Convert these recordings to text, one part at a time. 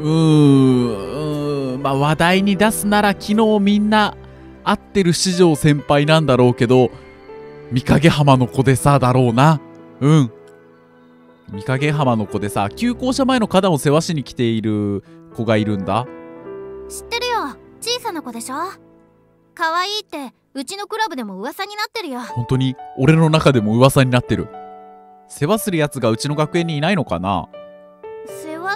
まあ話題に出すなら昨日みんな会ってる四条先輩なんだろうけど、御影浜の子でさだろうな。御影浜の子でさ、旧校舎前の花壇を世話しに来ている子がいるんだ。 知ってるよ。小さな子でしょ。可愛いってうちのクラブでも噂になってるよ。 本当に俺の中でも噂になってる。世話するやつがうちの学園にいないのかな。 世話って、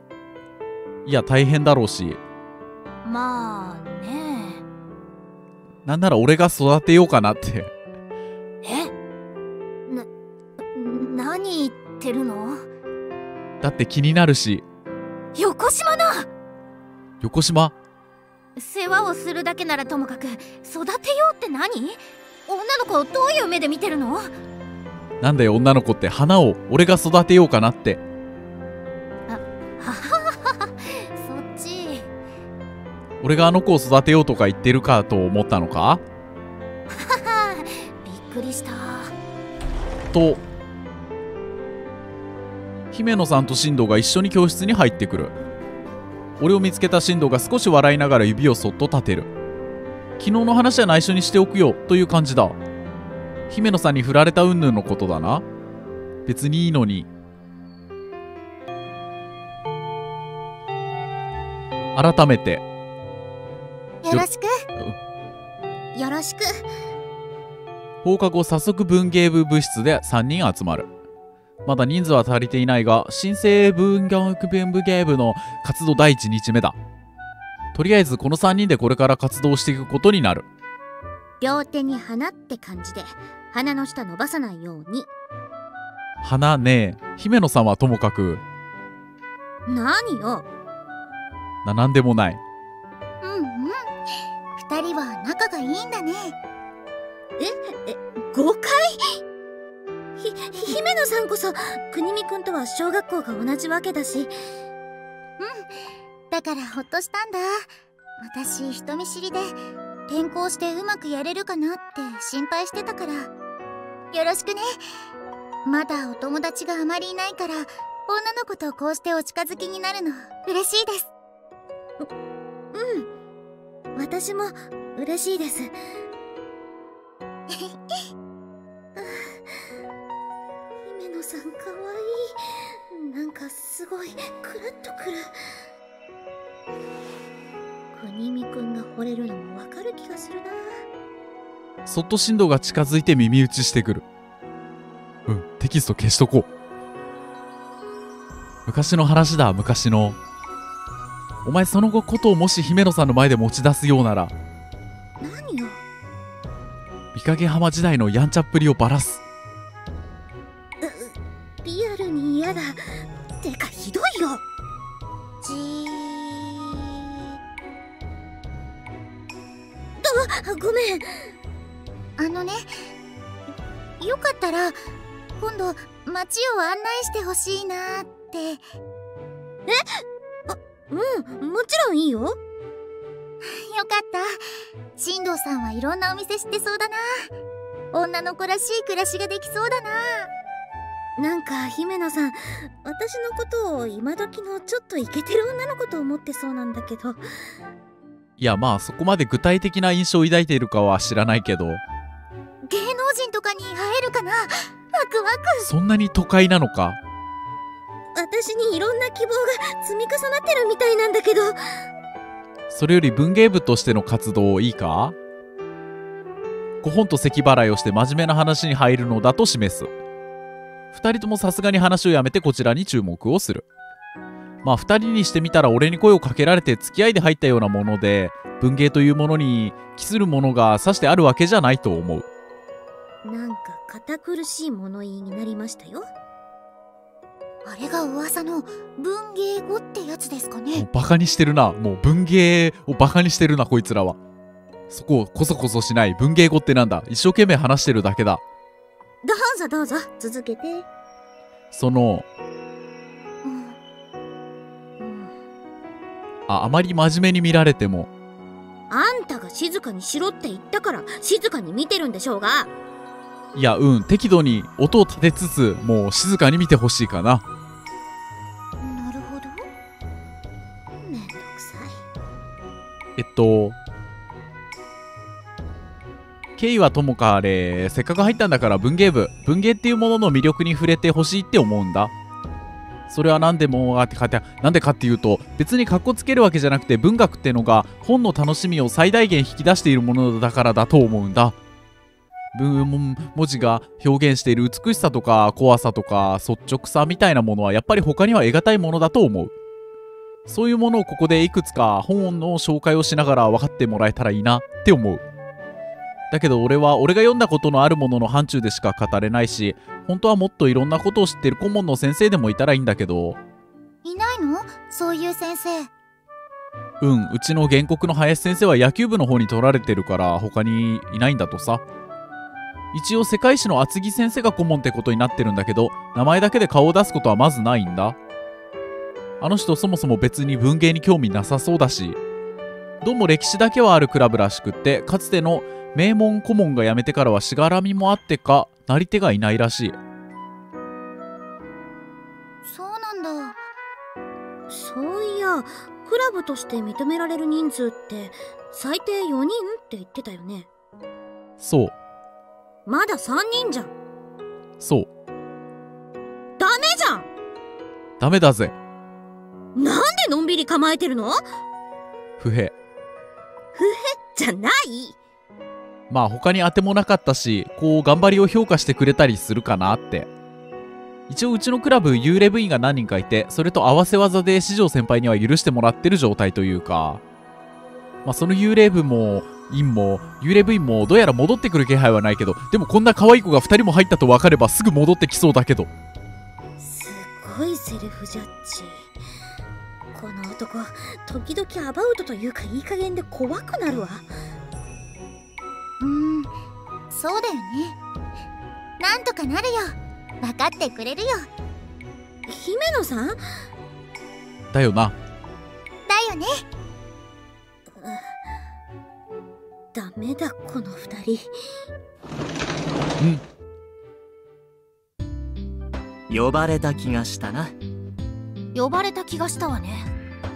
いや大変だろうし、 まあね。 なんなら俺が育てようかなって。 何言ってるの？ だって気になるし。 横島の横島？ 世話をするだけならともかく、育てようって何？女の子をどういう目で見てるの？ なんだよ女の子って。花を俺が育てようかなって。 ははは、そっち。 俺があの子を育てようとか言ってるかと思ったのか？ はは、びっくりした。 と姫野さんと進藤が一緒に教室に入ってくる。俺を見つけた進藤が少し笑いながら指をそっと立てる。昨日の話は内緒にしておくよという感じだ。姫野さんに振られた云々のことだな。別にいいのに。改めてよろしく。よろしく。 放課後早速文芸部部室で3人集まる。まだ人数は足りていないが、新生文学文芸部の活動第1日目だ。とりあえずこの3人でこれから活動していくことになる。 両手に花って感じで鼻の下伸ばさないように。 花ねえ、姫野さんはともかく。 何よ。 なんでもない。 二人は仲がいいんだね。誤解？姫野さんこそ国見くんとは小学校が同じわけだし。だからほっとしたんだ。私人見知りで転校してうまくやれるかなって心配してたから。よろしくね。まだお友達があまりいないから、女の子とこうしてお近づきになるの嬉しいです。私も嬉しいです。姫野さんかわいい。なんかすごいクラッとくる。国見くんが惚れるのもわかる気がするな。 そっと進藤が近づいて耳打ちしてくる。テキスト消しとこう。昔の話だ、昔の。お前その後ことをもし姫野さんの前で持ち出すようなら。 何よ。 御影浜時代のやんちゃっぷりをバラす。 リアルに嫌だ。てかひどいよ。ごめん。よかったら今度街を案内してほしいなって。もちろんいいよ。よかった。進藤さんはいろんなお店知ってそうだな。女の子らしい暮らしができそうだな。なんか姫野さん、私のことを今時のちょっとイケてる女の子と思ってそうなんだけど。 いやまあそこまで具体的な印象を抱いているかは知らないけど。 芸能人とかに会えるかな。ワクワク。 そんなに都会なのか。 私にいろんな希望が積み重なってるみたいなんだけど。 それより文芸部としての活動いいか。ご本と咳払いをして真面目な話に入るのだと示す。二人ともさすがに話をやめてこちらに注目をする。まあ二人にしてみたら俺に声をかけられて付き合いで入ったようなもので、文芸というものに帰するものがさしてあるわけじゃないと思う。 なんか堅苦しい物言いになりましたよ。あれが噂の文芸語ってやつですかね。 もうバカにしてるな。もう文芸をバカにしてるなこいつらは。そこをこそこそしない。文芸語ってなんだ。一生懸命話してるだけだ。 どうぞどうぞ続けて。 そのあまり真面目に見られても。 あんたが静かにしろって言ったから静かに見てるんでしょうが。 いや適度に音を立てつつもう静かに見てほしいかな。 なるほど。 経緯はともかあれ、せっかく入ったんだから文芸部、文芸っていうものの魅力に触れてほしいって思うんだ。それはなんでかっていうと、別にカッコつけるわけじゃなくて、文学ってのが本の楽しみを最大限引き出しているものだからだと思うんだ。文字が表現している美しさとか怖さとか率直さみたいなものはやっぱり他には得難いものだと思う。そういうものをここでいくつか本の紹介をしながら分かってもらえたらいいなって思う。だけど俺が読んだことのあるものの範疇でしか語れないし、本当はもっといろんなことを知ってる顧問の先生でもいたらいいんだけど。 いないの？そういう先生。 うちの原告の林先生は野球部の方に取られてるから他にいないんだとさ。一応世界史の厚木先生が顧問ってことになってるんだけど、名前だけで顔を出すことはまずないんだ。あの人そもそも別に文芸に興味なさそうだし、どうも歴史だけはあるクラブらしくって、かつての名門顧問が辞めてからはしがらみもあってかなり手がいないらしい。 そうなんだ。 そういや、クラブとして認められる人数って最低4人って言ってたよね。 そう。 まだ3人じゃん。 そう。 ダメじゃん。 ダメだぜ。 なんでのんびり構えてるの？ 不平。 不平じゃない。 まあ他に当てもなかったし、こう頑張りを評価してくれたりするかなって。一応うちのクラブ幽霊部員が何人かいて、それと合わせ技で四条先輩には許してもらってる状態というか、まあその幽霊部も幽霊部員もどうやら戻ってくる気配はないけど、でもこんな可愛い子が2人も入ったと分かればすぐ戻ってきそうだけど。 すごいセルフジャッジ。この男時々アバウトというかいい加減で怖くなるわ。 そうだよね。なんとかなるよ。分かってくれるよ。 姫野さんだよな。 だよね。 ダメだこの2人。 呼ばれた気がしたな。 呼ばれた気がしたわね。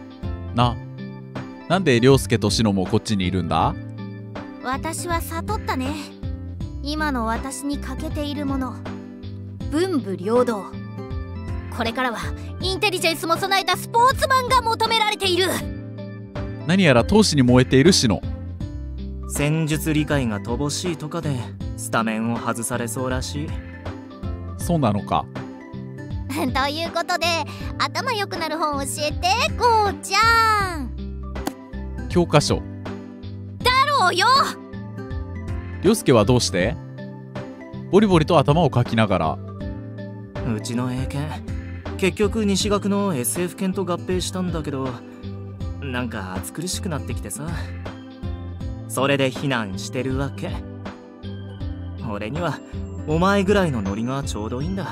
なんで涼介とシノもこっちにいるんだ？ 私は悟ったね。今の私に欠けているもの、文武両道。これからはインテリジェンスも備えたスポーツマンが求められている。 何やら闘志に燃えているシノ。 戦術理解が乏しいとかでスタメンを外されそうらしい。 そうなのか。 ということで頭良くなる本教えて、こうちゃん。 教科書だろうよ。 涼介はどうして？ボリボリと頭をかきながら。 うちの英検結局西学の SF 検と合併したんだけど、なんか暑苦しくなってきてさ、それで避難してるわけ。俺にはお前ぐらいのノリがちょうどいいんだ。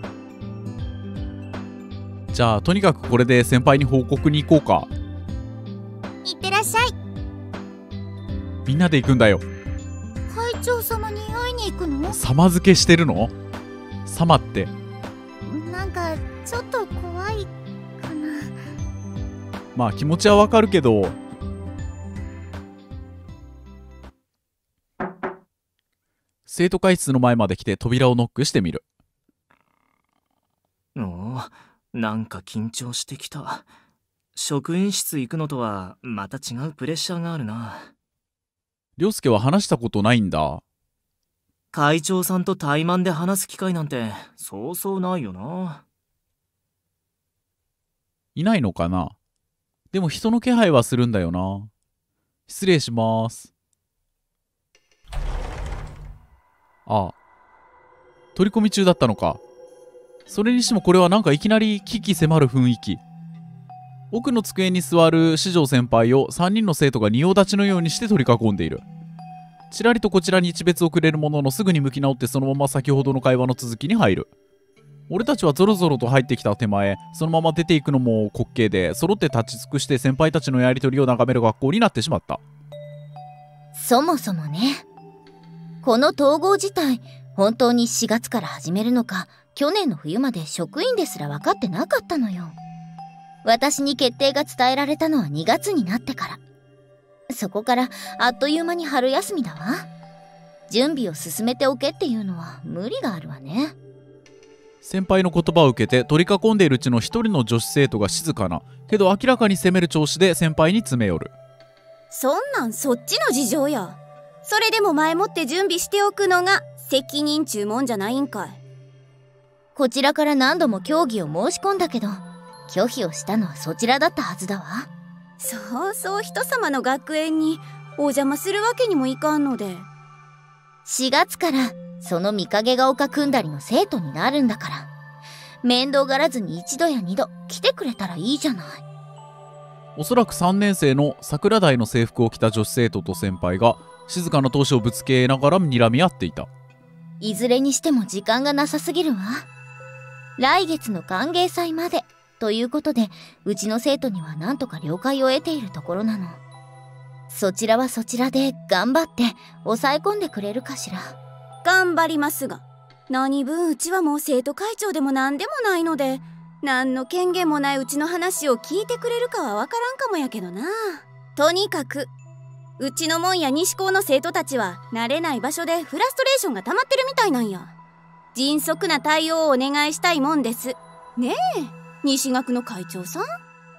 じゃあとにかくこれで先輩に報告に行こうか。 いってらっしゃい。 みんなで行くんだよ。 会長様に会いに行くの？ 様付けしてるの？様ってなんかちょっと怖いかな。 まあ気持ちはわかるけど。生徒会室の前まで来て扉をノックしてみる。 おお、なんか緊張してきた。職員室行くのとはまた違うプレッシャーがあるな。 涼介は話したことないんだ。 会長さんと対マンで話す機会なんてそうそうないよな。 いないのかな。でも人の気配はするんだよな。失礼します。ああ、取り込み中だったのか。それにしてもこれはなんかいきなり鬼気迫る雰囲気。奥の机に座る四条先輩を3人の生徒が仁王立ちのようにして取り囲んでいる。ちらりとこちらに一別をくれるものの、すぐに向き直ってそのまま先ほどの会話の続きに入る。俺たちはゾロゾロと入ってきた手前、そのまま出ていくのも滑稽で、揃って立ち尽くして先輩たちのやりとりを眺める学校になってしまった。 そもそもね、この統合自体本当に4月から始めるのか、去年の冬まで職員ですら分かってなかったのよ。私に決定が伝えられたのは2月になってから。 そこからあっという間に春休みだわ。準備を進めておけっていうのは無理があるわね。 先輩の言葉を受けて取り囲んでいるうちの一人の女子生徒が静かなけど明らかに責める調子で先輩に詰め寄る。 そんなんそっちの事情や。それでも前もって準備しておくのが責任注文じゃないんかい。 こちらから何度も協議を申し込んだけど拒否をしたのはそちらだったはずだわ。 そうそう、人様の学園にお邪魔するわけにもいかんので。 4月からその御影が丘くんだりの生徒になるんだから、面倒がらずに1度や2度来てくれたらいいじゃない。 おそらく3年生の桜台の制服を着た女子生徒と先輩が静かな闘志をぶつけながら睨み合っていた。 いずれにしても時間がなさすぎるわ。来月の歓迎祭までということで、うちの生徒には何とか了解を得ているところなの。そちらはそちらで頑張って抑え込んでくれるかしら。 頑張りますが、何分うちはもう生徒会長でも何でもないので、何の権限もないうちの話を聞いてくれるかはわからんかもやけどな。とにかくうちの門や西高の生徒たちは慣れない場所でフラストレーションが溜まってるみたいなんや。迅速な対応をお願いしたいもんです。ねえ、西学の会長さん。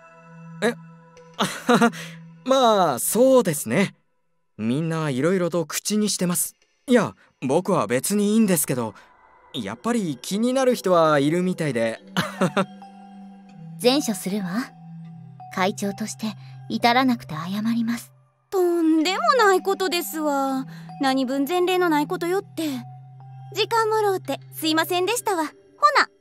まあそうですね。みんないろいろと口にしてます。いや、僕は別にいいんですけど、やっぱり気になる人はいるみたいで。 善処するわ。会長として至らなくて謝ります。 とんでもないことですわ。何分前例のないことよって。時間もろうてすいませんでしたわ。ほな。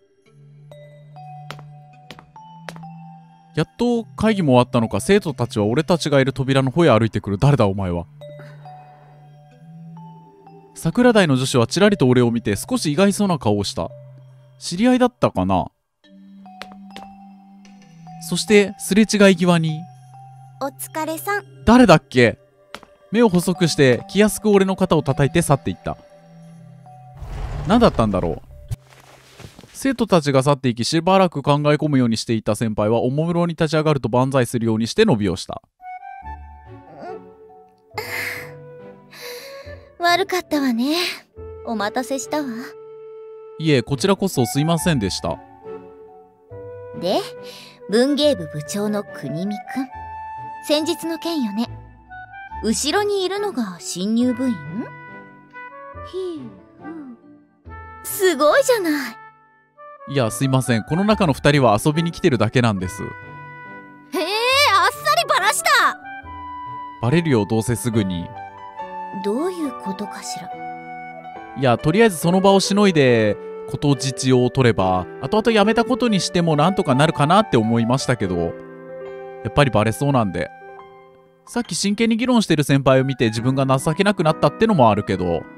やっと会議も終わったのか、生徒たちは俺たちがいる扉の方へ歩いてくる。誰だお前は。桜台の女子はちらりと俺を見て少し意外そうな顔をした。知り合いだったかな。そしてすれ違い際に、 お疲れさん。 誰だっけ。目を細くして気安く俺の肩を叩いて去っていった。何だったんだろう。生徒たちが去っていき、しばらく考え込むようにしていた先輩はおもむろに立ち上がると万歳するようにして伸びをした。 悪かったわね。お待たせしたわ。 いえ、こちらこそすいませんでした。 で、文芸部部長の国見くん、先日の件よね。後ろにいるのが新入部員？すごいじゃない。 いや、すいません。この中の2人は遊びに来てるだけなんです。 へえ、あっさりバラした。 バレるよ、どうせすぐに。 どういうことかしら。 いや、とりあえずその場をしのいで事実を取れば、後々やめたことにしてもなんとかなるかなって思いましたけど、やっぱりバレそうなんで。さっき真剣に議論してる先輩を見て自分が情けなくなったってのもあるけど。 は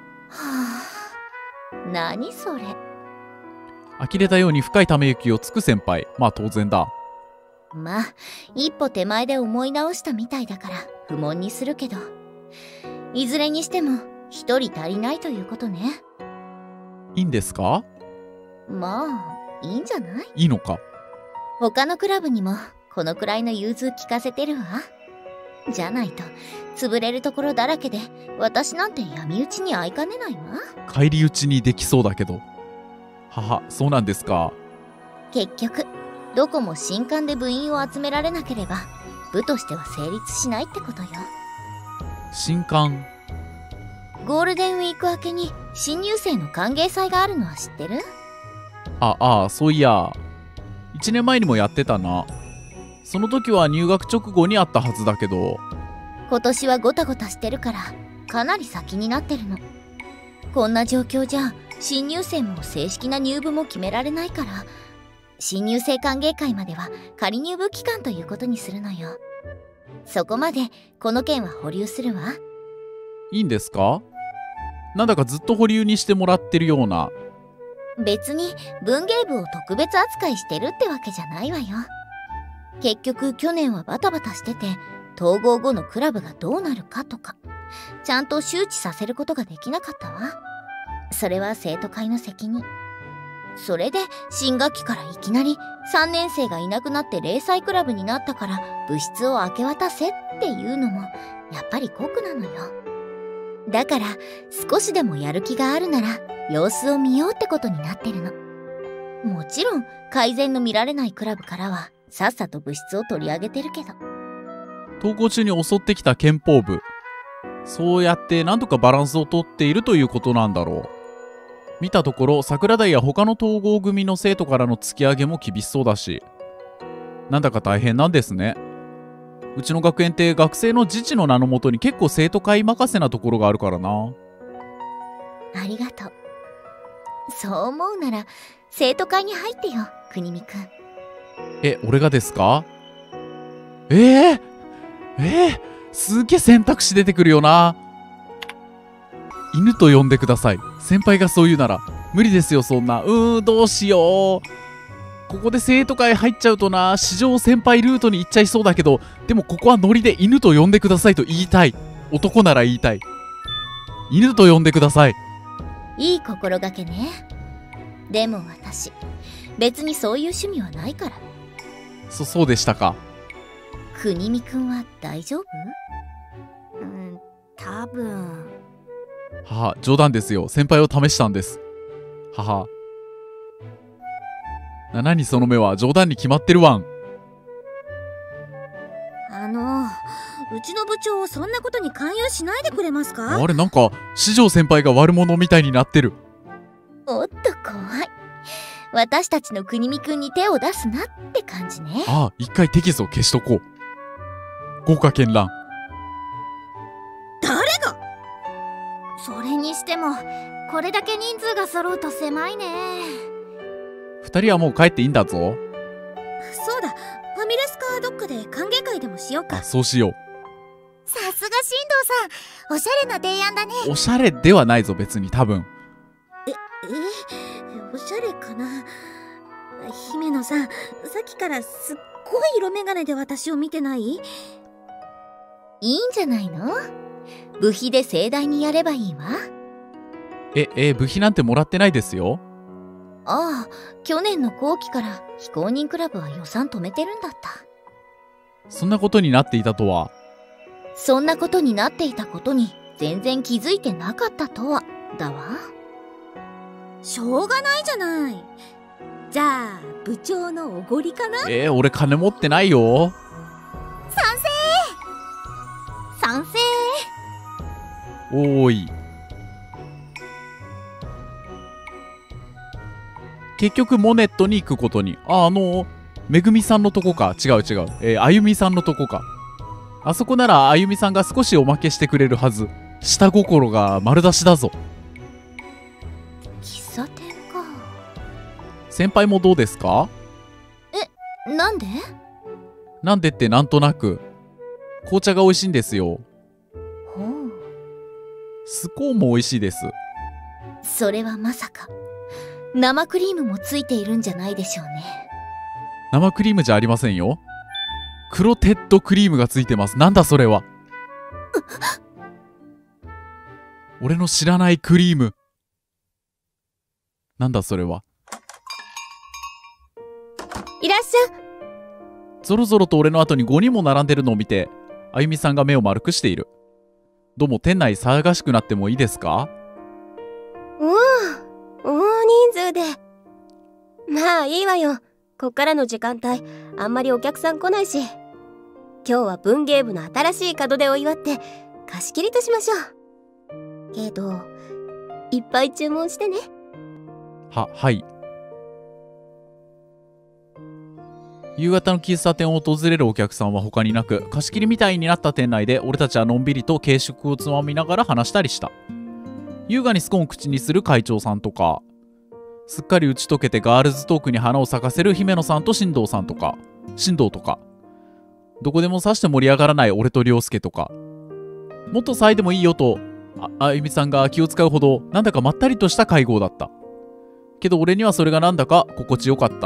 あ、何それ。 呆れたように深いため息をつく先輩。まあ当然だ。 まあ一歩手前で思い直したみたいだから不問にするけど、いずれにしても一人足りないということね。 いいんですか？ まあいいんじゃない？ いいのか。 他のクラブにもこのくらいの融通聞かせてるわ。じゃないと潰れるところだらけで、私なんて闇討ちに遭いかねないわ。 返り討ちにできそうだけど。はは、そうなんですか。 結局どこも新歓で部員を集められなければ部としては成立しないってことよ。 新歓。 ゴールデンウィーク明けに新入生の歓迎祭があるのは知ってる？ あ、そういや、1年前にもやってたな。その時は入学直後にあったはずだけど。 今年はゴタゴタしてるからかなり先になってるの。こんな状況じゃ新入生も正式な入部も決められないから、新入生歓迎会までは仮入部期間ということにするのよ。そこまでこの件は保留するわ。 いいんですか？なんだかずっと保留にしてもらってるような。 別に文芸部を特別扱いしてるってわけじゃないわよ。結局去年はバタバタしてて、統合後のクラブがどうなるかとかちゃんと周知させることができなかったわ。それは生徒会の責任。それで新学期からいきなり3年生がいなくなって零細クラブになったから部室を明け渡せっていうのもやっぱり酷なのよ。だから少しでもやる気があるなら様子を見ようってことになってるの。もちろん改善の見られないクラブからはさっさと部室を取り上げてるけど。 登校中に襲ってきた憲法部。そうやってなんとかバランスをとっているということなんだろう。見たところ桜台や他の統合組の生徒からの突き上げも厳しそうだし、なんだか大変なんですね。うちの学園って学生の自治の名のもとに結構生徒会任せなところがあるからな。 ありがとう。そう思うなら生徒会に入ってよ、国見くん。 俺がですか？すげえ選択肢出てくるよな。犬と呼んでください。先輩がそう言うなら。無理ですよ、そんな。どうしよう。ここで生徒会入っちゃうとな、史上先輩ルートに行っちゃいそうだけど、でもここはノリで犬と呼んでくださいと言いたい。男なら言いたい。犬と呼んでください。 いい心がけね。でも私、別にそういう趣味はないから。 そうでしたか。 国見くんは大丈夫？ 多分。 冗談ですよ。先輩を試したんです。何その目は。冗談に決まってるわん。 うちの部長をそんなことに勧誘しないでくれますか？ あれ、なんか四条先輩が悪者みたいになってる。 おっと怖い。私たちの国見くんに手を出すなって感じね。 一回テキストを消しとこう。豪華絢爛。 誰が？ それにしてもこれだけ人数が揃うと狭いね。 2人はもう帰っていいんだぞ。 そうだ、ファミレスかどっかで歓迎会でもしようか。 そうしよう。 さすが進藤さん、おしゃれな提案だね。 おしゃれではないぞ、別に。多分おしゃれかな。姫野さん、さっきからすっごい色眼鏡で私を見てない？ いいんじゃないの？部費で盛大にやればいいわ。 部費なんてもらってないですよ。 去年の後期から非公認クラブは予算止めてるんだった。 そんなことになっていたとは。 そんなことになっていたことに全然気づいてなかったとはだわ。 しょうがないじゃない。じゃあ部長のおごりかな？ 俺金持ってないよ。 賛成。 おーい。結局モネットに行くことに。めぐみさんのとこか。違う。あゆみさんのとこか。あそこならあゆみさんが少しおまけしてくれるはず。下心が丸出しだぞ。 喫茶店か。 先輩もどうですか？ なんで？ なんでってなんとなく。紅茶が美味しいんですよ。スコーンも美味しいです。 それはまさか生クリームもついているんじゃないでしょうね。 生クリームじゃありませんよ。黒テッドクリームがついてます。なんだそれは。俺の知らないクリーム。なんだそれは。 いらっしゃい。 ぞろぞろと俺の後に5人も並んでるのを見て、あゆみさんが目を丸くしている。どうも店内騒がしくなってもいいですか？ 大人数で。まあいいわよ。こっからの時間帯あんまりお客さん来ないし、今日は文芸部の新しい門出を祝って貸し切りとしましょう。けどいっぱい注文してね。 はい。夕方の喫茶店を訪れるお客さんは他になく、貸し切りみたいになった店内で俺たちはのんびりと軽食をつまみながら話したりした。優雅にスコーンを口にする会長さんとか、すっかり打ち解けてガールズトークに花を咲かせる姫野さんと進藤さんとか、進藤とか、どこでもさして盛り上がらない俺と涼介とか、もっと騒いでもいいよと あゆみさんが気を使うほどなんだかまったりとした会合だった。けど俺にはそれがなんだか心地よかった。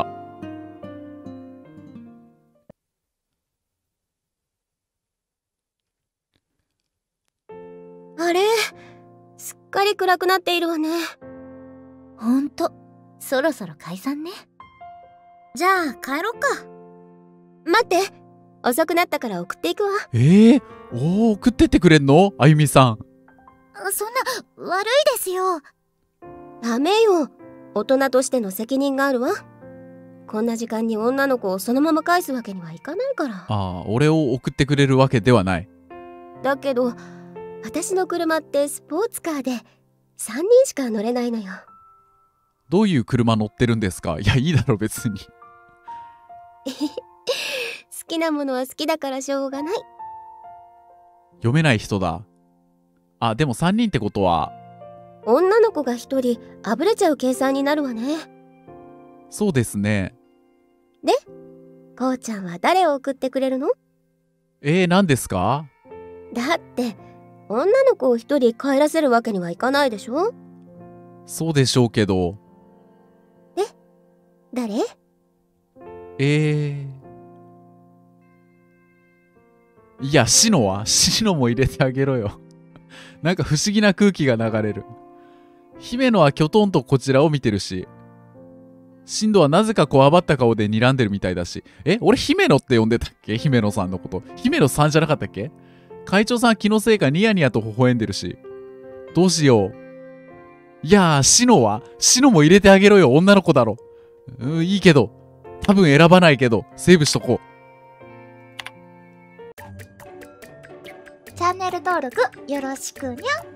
あれ、すっかり暗くなっているわね。 ほんと、そろそろ解散ね。 じゃあ帰ろっか。 待って、 遅くなったから送っていくわ。 送ってってくれんの、あゆみさん。 そんな悪いですよ。 ダメよ。大人としての責任があるわ。こんな時間に女の子をそのまま返すわけにはいかないから。 俺を送ってくれるわけではない。 だけど私の車ってスポーツカーで3人しか乗れないのよ。 どういう車乗ってるんですか？いや、いいだろ別に。 好きなものは好きだからしょうがない。 読めない人だ。でも3人ってことは女の子が1人あぶれちゃう計算になるわね。 そうですね。 で、こうちゃんは誰を送ってくれるの？ 何ですか？ だって女の子を1人帰らせるわけにはいかないでしょ。 そうでしょうけど。 で、誰？ いや、シノも入れてあげろよ。なんか不思議な空気が流れる。姫野はきょとんとこちらを見てるし、シンドはなぜかこわばった顔で睨んでるみたいだし。俺姫野って呼んでたっけ？姫野さんのこと。姫野さんじゃなかったっけ？会長さんは気のせいかニヤニヤと微笑んでるし。どうしよう。いやー、シノも入れてあげろよ。女の子だろ。いいけど。多分選ばないけど、セーブしとこう。 チャンネル登録よろしくにゃん。